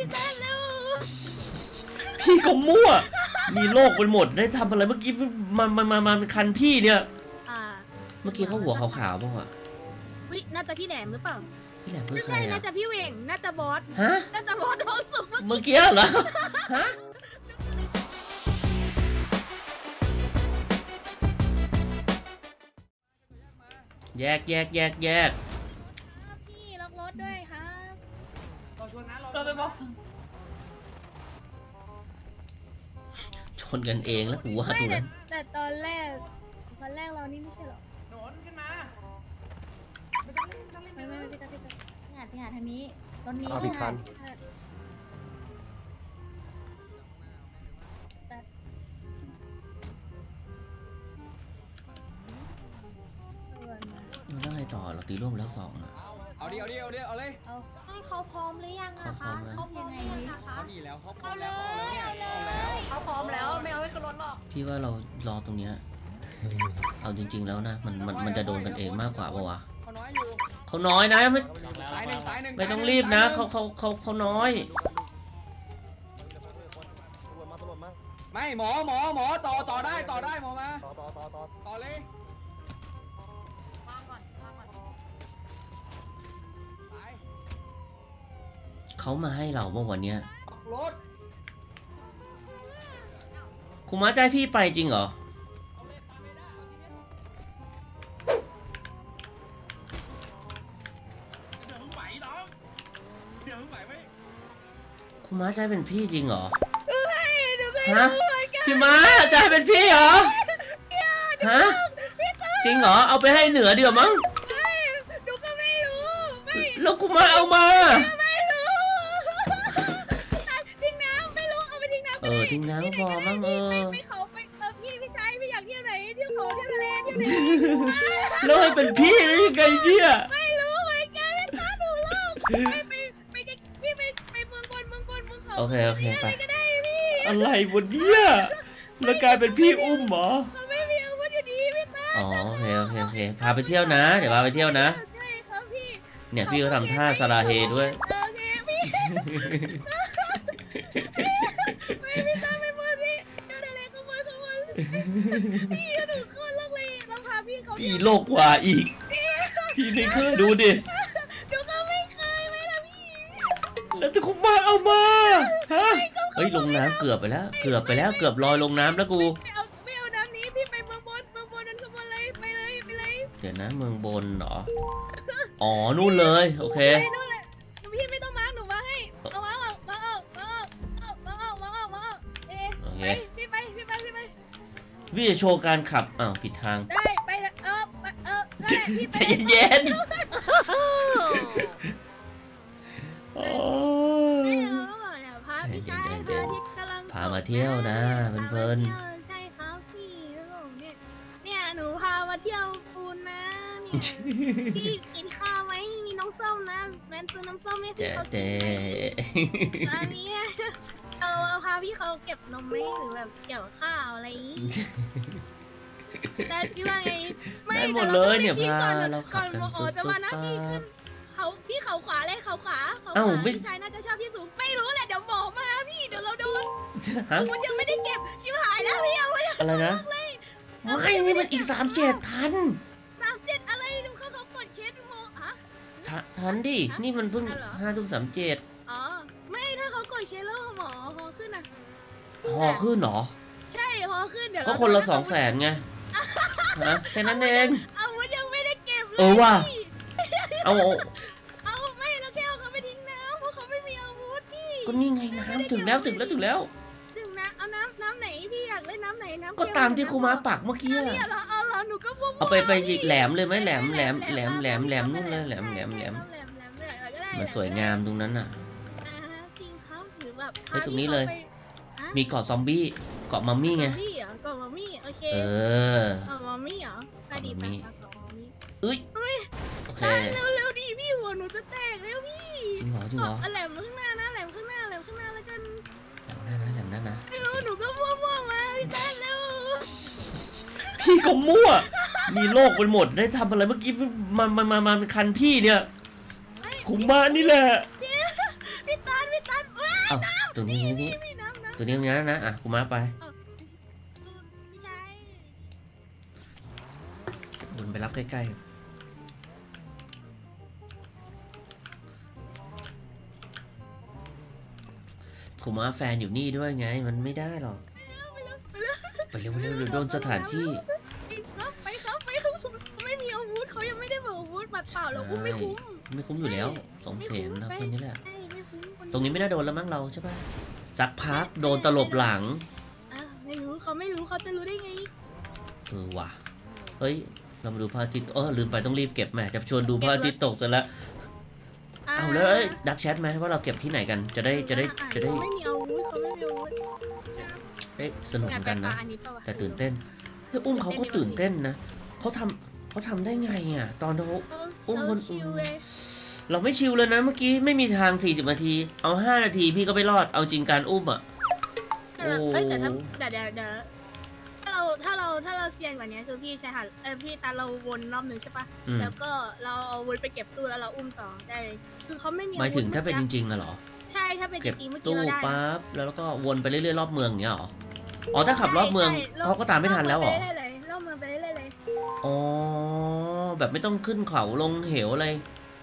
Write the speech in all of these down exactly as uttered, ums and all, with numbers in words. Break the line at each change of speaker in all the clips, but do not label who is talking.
ตั้นเร็ว
พี่ก็มั่วมีโรคไปหมดได้ทำอะไรเมื่อกี้มันมันมามาเป็นคันพี่เนี่ยเมื่อกี้เขาหัวขาวๆป่ะวะ
วิน่าจะพี่แหลมหรือเปล่า
พี่แหลมเพื่อ
ไม่
ใคร
ใช่น่า
อะ
จะพี่เวงน่าจะบอส
ฮะ
น่าจะบอสท้องสุก
เมื่อกี้เหรอฮะแยกแยกแยกแยก
พี่ล็อกรถด้วยครับ
เราชนนะ
เราไปบอกชนกันเองแล้วกูว่าตัวนั้น
แต่ตอนแรกตอนแรกเรานี่ไม่ใช่หรอ
หนอนขึ้นมา
ไม่ต้องรีบไม่ต้องรีบไม่ต้องรีบ
พี่หาดพี่หาดทางนี้ต้นนี้
พี่คัน
แล้วไงต่อเราตีร่วมแล้วสองอะ
เอาดิเอาดิเอาดิเอาเลย
เอาให้เขาพร้อมหรือยังอะคะ
เขายังไง
เขาดีแล้วเขาพร้อม
แล้ว
เอาแล้ว
เขาพร้อมแล้วไม่เอาให้ขึ้นรถหรอก
พี่ว่าเรารอตรงเนี้ยเอาจริงๆแล้วนะมันมันมันจะโดนกันเองมากกว่าปะวะ
เขาน้อยอยู่
เขาน้อยนะไม่
สายหนึ่งสายหนึ่ง
ไม่ต้องรีบนะเขาเขาเขาเขาน้อย
ไม่หมอหมอหมอต่อต่อได้ต่อได้หมอมา
ต่อต่อต่อต่อ
ต่อเลยว
างก่อนวางก่อน
เขามาให้เราเมื่อวันเนี้ย
รถ
คุณมาใจพี่ไปจริงเหรอคุณม้าใจเป็นพี่จริงเหรอฮะพี่ม้าใจเป็นพี่เหรอฮะจริงเหรอเอาไปให้เหนือเดี๋ยวมั้ง
ดูก็ไม่รู้
แล้วกูมาเอามา
ไม่รู้ทิ้งน้ำไม่รู้เอาไปทิ้งน้ำ
เออทิ้งน้ำพอมั้งเออ
ไม่เขาไปเออพี่พี่ชายพี่อยากเที่ยวไหนเที่ยวเขาเที่ยวทะเลเที่ยวไหน
แล้วให้เป็นพี่ได้ยังไงเนี่ย
ไม่รู้เหมือนกันไม่ทราบดูโลกไปไปไปพี่ไปไปเมืองบนเมืองบนเมืองเขา
โอเคโอเคไป
ก็ได้พี่
อะไรวะเนี่ยแล้วกลายเป็นพี่อุ้มเหรอ
เขาไม่มีอาวุธอยู่ดีพี่ตา
อ๋อโอเคโอเคโอเคพาไปเที่ยวนะเดี๋ยวพาไปเที่ยวนะ
ใช่ครับพี่
เนี่ยพี่ก็ทำท่าสลาเฮด้วย
โอเคพี่ไม่พี่ตาไม่พูดพี่เจ้าทะเลขโมยขโมยพี่หนูโคตรโลกเลยเราพาพี่เขา
พี่โลกกว่าอีกพี่ไม่เคยดูดิ
ดูเขาไม่เคยไหมล่ะพี่
แล้วจะคุมมาเอามาฮะเฮ้ยลงน้ำเกือบไปแล้วเกือบไปแล้วเกือบลอยลงน้ำแล้วกู
ไม่เอาไม่เอาน้ำนี้พี่ไปเมืองบนเมืองบนนั่นขบวนเลยไปเลยไปเลย
เดี๋ยวนะเมืองบนเหรออ๋อนู่นเลยโอเค
นู่นเลยพี่ไม่ต้องมาร์กหนูมาให้เอามาออกมาออกมาออกมาออกมาออกมาออกเอ๊ะไปพี่ไปพี่ไปพี่ไป
พี่จะโชว์การขับอ้าวผิดทาง
ได้ไปเออเออได้พี่ไป
เย็น
โอ้ยพาพี่ชายพาที่กำลัง
พามาเที่ยวนะเพลิน
ใช่ครับพี่เนี่ยเนี่ยหนูพามาเที่ยวปูนนะพี่กินข้าวไหมมีน้องส้มนะแมนซื้อน้ำส้มให้พี่เขากินอันนี้เอาเอาพาพี่เขาเก็บนมไหมหรือแบบเกี่ยวข้าวอะไรอย่างนี้แต่พี่ว่าไง
ไม่หมดเลยเนี่ยพาเราขับกัน
ฟุ๊บฟุ๊บเขาพี่เขาขวาเลยเขาขวาเขาขวาพี่ชายน่าจะชอบพี่สูงไม่รู้แหละเดี๋ยวหมอมาพี่เดี๋ยวเราโดนมันยังไม่ได้เก็บชิวหายแล้วพี่เอาไว้
อะไรนะไม่นี่มันอีกสามเจ็ดทัน
สามเจ็ดอะไรดูเขาเขากดเคสโมฮะ
ทันดินี่มันเพิ่งห้าทุ่มสามเจ็ด
อ๋อไม่ถ้าเขากดเคสแล้วหมอฮอขึ้นอ่ะ
ฮอขึ้นเหรอ
ใช่ฮอขึ้นเดี๋ยว
ก็คนละสองแสนไงฮะแค่นั้นเอง
อาวุธยังไม่ได้เก็บเลย
เออว่ะเอา
เอาไม่แล้วแค่เอาเขาไปทิ้งน้ำเพราะเขาไม่มีอาวุธพี่
ก็นี่ไงน้ำถึงแล้วถึงแล้วถึงแล้ว
ถึงนะเอาน้ำน้ำไหนพี่อยากเล่นน้ำไหนน้ำ
ก็ตามที่ครูมาปักเมื่อกี้
เนี่ยเหรอเอาเหรอหนูก็พูด
เอาไปไปอีกแหลมเลยไหมแหลมแหลมแหลมแหลมแหลมนู่นเลยแหลมแหลมแหลมมันสวยงามตรงนั้นน่ะ
จริงครับหรือแบบ
ไอ้ตรงนี้เลยมีเกาะซอมบี้เกาะมัมมี่ไง
เกาะมัมมี่โอเค
เออ
เกาะมัมมี่เหรอไปดีไป
เอ้ยโอเค
เร็วเร็วดีพี่หัวหนูจะแตกแล้วพี่
จริงเหรอจริงเหรอ
แหลมข้างหน้านะแหลมข้างหน้าแหลมข้างหน้าแล้วกัน
แหลมหน้านะแหลมหน้านะ
ไม่รู้หนูก็มั่วมั่วมาพี่ตาเร็ว
พี่ก็มั่วมีโรคไปหมดได้ทำอะไรเมื่อกี้มันมันมามาเป็นคันพี่เนี่ยคุมบ้านนี่แหละ
พี่ตาพี่ตาว้า
เอ้าตัวนี้นี่
มีน้ำน้ำ
ตัวนี้ตรงนี้นะอ่ะกูมาไป
พี่ชาย
วนไปรับใกล้ๆกูมาแฟนอยู่นี่ด้วยไงมันไม่ได้หรอกไปเร็วเร็วเร็วโดนสถานที่
ไปครับไปครับเขาไม่มีอาวุธเขายังไม่ได้บอกอาวุธบัตรเปล่าเราอุ้มไม่คุ้ม
ไม่คุ้มอยู่แล้วสองแสนนะคนนี้แหละ
ใช่ไม่คุ้มค
ตรงนี้ไม่น่าโดนแล้วมั้งเราใช่ป่ะสักพักโดนตลบหลัง
อ่ะไม่รู้เขาไม่รู้เขาจะรู้ได้ไง
เออว่ะเฮ้ยเรามาดูพระอาทิตย์เออลืมไปต้องรีบเก็บแหมจะชวนดูพระอาทิตย์ตกเสร็จแล้วเอาเลยดักแชทไหมว่าเราเก็บที่ไหนกันจะได้จะได้จะได้
เขาไม่มีอาวุธเขาไม่มีอาวุธ
เอ๊ะสนุกเหมือนกันนะ
อันนี้เปล่าวะ
แต่ตื่นเต้นเฮ้ยอุ้มเขาก็ตื่นเต้นนะเขาทำเขาทำได้ไงอ่ะตอนเขา อุ้มคน
ชิวเลย
เราไม่ชิวเลยนะเมื่อกี้ไม่มีทางสี่สิบนาทีเอาห้านาทีพี่ก็ไม่รอดเอาจริงการอุ้มอ่ะ
แต่เราเอ้ยแต่ถ้าเดี๋ยวเดี๋ยวเดี๋ยวถ้าเราถ้าเราถ้าเราเซียนกว่านี้คือพี่ใช้หันเออพี่ตาเราวนรอบหนึ่งใช่ปะ
อืม
แล้วก็เราเอาวนไปเก็บตู้แล้วเราอุ้มต่อได้เลยคือเขาไม่มี
หมายถึงถ้าเป็นจ
อาวุธ
ริงๆอะเหรอ
ใช่ถ้าเป็นจ
เก็บ
ริงๆเมื่อกี้
ตู้
เราได้
ปั๊บแล้วก็วนไปเรื่อยๆรอบเมืองอย่างเงี้ยเหรออ๋อถ้าขับรอบเมือง
ใช่ใช่
เขาก็ตามไม่ทันแล้วเหรอ
รอบเมืองไปเรื่อยๆเลยรอบเมืองไปเรื่อยๆเลย
อ๋อแบบไม่ต้องขึ้นเขาลงเหวอะไร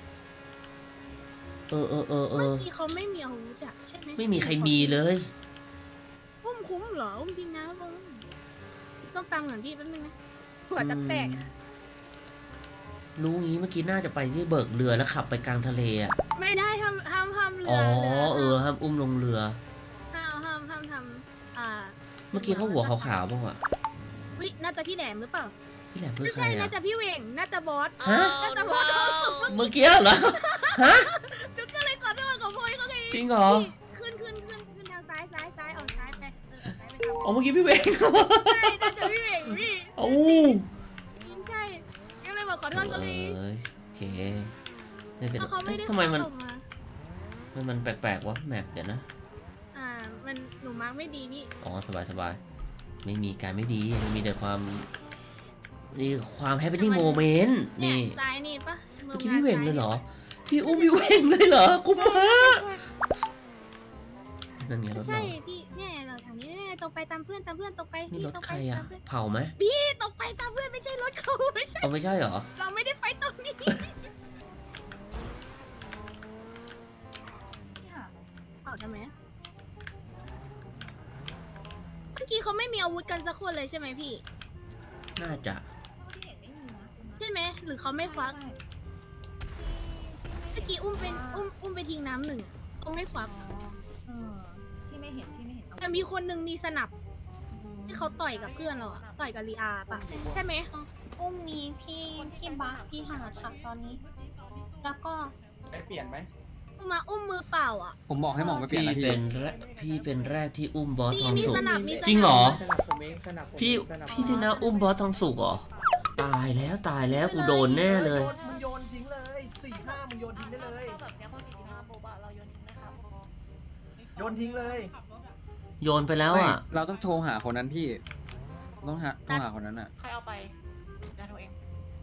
เออเออเออเอ
เมื่
อ
อกี้เขาไม่มีอาวุธอะใช่ไหม
ไม่มีใครมีเลย
อุ้มคุ้มเหรออุ้มจริงนะลุงต้องฟังเหมือนพี่แป๊บนึงนะหัวจะแตก
อืมรู้งี้เมื่อกี้น่าจะไปที่เบิกเรือแล้วขับไปกลางทะเลอ่ะ
ไม่ได้ห้ามห้ามห้ามเรือ
อ๋อ
รือ
เออห้ามอุ้มลงเรือ
ห้ามห้ามห้ามทำอ่า
เมื่อกี้เขาหัวขาวๆบ้างวะ
วิน่าจะพี่แหลมหรือเปล่า
พี่แหลมเพื่อ
ไม่
ใคร
ใช่น่า
อ่ะ
จะพี่เหวงน่าจะบอส
ฮะ
น่าจะบอสเขาสุด
เมื่อกี้เหรอฮะ
หนูก็เลยขอโทษขอโพยเขาไง
จริงเหรอ
ขึ้นขึ้นขึ้นขึ้นทางซ้ายซ้ายซ้ายออกซ้ายไปเออซ้ายไปทาง
อ๋อเมื่อกี้พี่เวง
ใช่น่าจะพี่เหวงพี่
โอ้
จริงใช่ก็เลยบอกขอโทษเขา
เอ
เลย
อโอเคไม่เป็น
เพราะเขาไม่ได้
ทำไมมัน
ส่งา
ทำไมมันแปลกๆวะแมปเดี๋ยวนะ
อ่ามันหนูมาร์กไม่ดีพี่
อ๋อสบายสบายไม่มีการไม่ดีมันมีแต่ความนี่ความแฮปปี้โมเมนต์
เนี่ย
นี่
ซ้ายนี่ปะ
เมื่อกี้พี่เวงเลยเหรอ พี่อุ้มพี่เวงเลยเหรอกูมานั่นไงรถ
ใช่
เรา
พี่เนี่ยเราทางนี้เนี่ยตรงไปตามเพื่อนตามเพื่อนตรงไป
นี่
พี่
รถ
ตรง
ใค
ไป
รอ่ะ
ตามเพื่อน
เผาไหม
พี่ตรงไปตามเพื่อนไม่ใช่รถเขาไม่ใช่
เอาไม่ใช่เหรอ
เราไม่ได้ไปตรงนี้เอาทำไมอะเมื่อกี้เขาไม่มีอาวุธกันสักคนเลยใช่ไหมพี่
น่าจะ
ใช่ไหมหรือเขาไม่ควักเมื่อกี้อุ้มเป็นอุ้มอุ้มไปทิ้งน้ำหนึ่งเขาไม่ควัก
เออที่ไม่เห็นที่ไม่เห็นเอา
แต่มีคนหนึ่งมีสนับที่เขาต่อยกับเพื่อนเราอะต่อยกับลีอาปะใช่ไหม
อุ้มมีพี่พี่บักพี่หาดค่ะตอนนี้ แล้วก็
ไปเปลี่ยนไหม
อุ้มมาอุ้มมือเปล่าอ่ะ
ผมบอกให้หมองไปเปลี่ยน
พี่
นะพี่
เป็นแรกพี่เป็นแรกที่อุ้มบอสทอง
มี
สุก
สนับมีสนับ
จริงเหรอ
สนับผมเองสนับผม
พี่
สนับ
พี่ที่นะอุ้มบอสทองสุกเหรอตายแล้วตายแล้วกูโดนแน่เลย
มึงโยนทิ้งเลยสี่ห้ามึงโยนทิ้งได้เลย
แบบแค่พอสี่สิบห้าโบบะเราโยนทิ้งนะครับ
โยนทิ้งเลย
โยนไปแล้ว
ไม่
อ่ะ
เราต้องโทรหาคนนั้นพี่ ต้องหาโทรหาคนนั้นอ่ะ
ใครเอาไปเดี๋ยวโทรเอง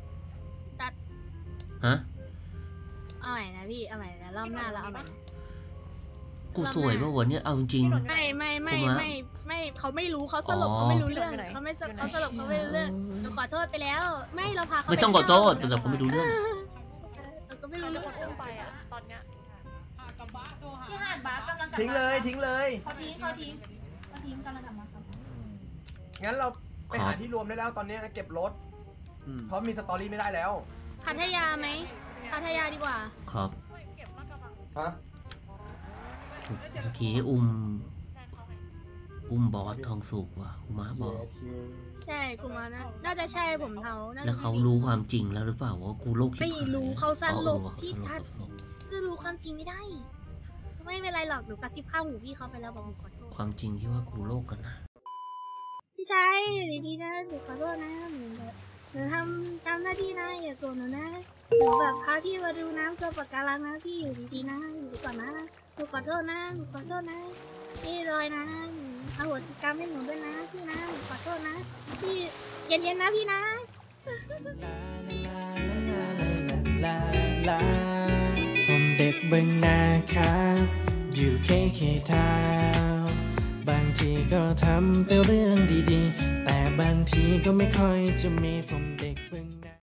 ฮะ
เอาใหม่นะพี่เอาใหม่นะรอบหน้าแล้วเอาใหม่
กูสวยป่ะวันนี้เอาจริง
ไม่ไม่ไม่
ผมว่า
ไม่ไม่เขาไม่รู้เขาสลบ
อ๋อ
เขาไม่รู้เรื่องเขาไม่สเขาสลบเขาไม่รู้เรื่องหนูขอโทษไปแล้ว ไม่เราพาเขา
ไม่ต้องขอโทษแต่เราก็ไม่รู้เรื่อง
เราก็ไม่
ใคร
รู้
เป็น
เรื่
ค
อน ง
อุ้มไปอ่ะ ตอนเนี้ย
พี่หาดบักกำลังกลับ
ทิ้งเลยทิ้งเลย
เขาทิ้งเขาทิ้งเขาทิ้งกำลังกลับมาครับ
งั้นเราไป
ครับ
หาที่รวมได้แล้วตอนนี้เก็บรถ
อืม
เพราะมีสตอรี่ไม่ได้แล้ว
พัทยาไหมพัทยาดีกว่า
ครับ
เก็บมากระบัง
ฮะ
เมื่อกี้อุ้ม
แทนเขาไง
อุ้มบอสทองสุกว่ะกูมาบอก
ใช่กูมานะน่าจะใช่ผมเทาน่าจะ
แล้วเขารู้ความจริงแล้วหรือเปล่าว่ากูโรคชิบหาย
ไม่รู้เขาสลบ
อ๋อเออเขา
พี่
สลบ
ทัด
เขาสลบ
จะรู้ความจริงไม่ได้ ไม่เป็นไรหรอกหนูกระซิบข้างหูพี่เขาไปแล้วบอกหนูขอโทษ
ความจริงที่ว่ากูโรคกันนะ
พี่ชายดีๆนะหนูขอโทษนะหนูแบบหนูทำตามหน้าที่นะอย่าโกรธหนูนะหนูแบบพาพี่มาดูน้ำเจอปะการังนะพี่อยู่ดีๆนะอยู่ดีก่อนนะหนูขอโทษนะหนูขอโทษนะพี่ลอยนะหนูเอาหัวสิกรรมให้หนูด้วยนะพี่นะหนูขอโทษนะพี่เย็นๆนะพี่นะ
ผมเด็กเบิ่งนาครับ ออยู่เคเคทาวน์บางทีก็ทำแต่เรื่องดีๆ แต่บางทีก็ไม่ค่อยจะมีผมเด็กบึง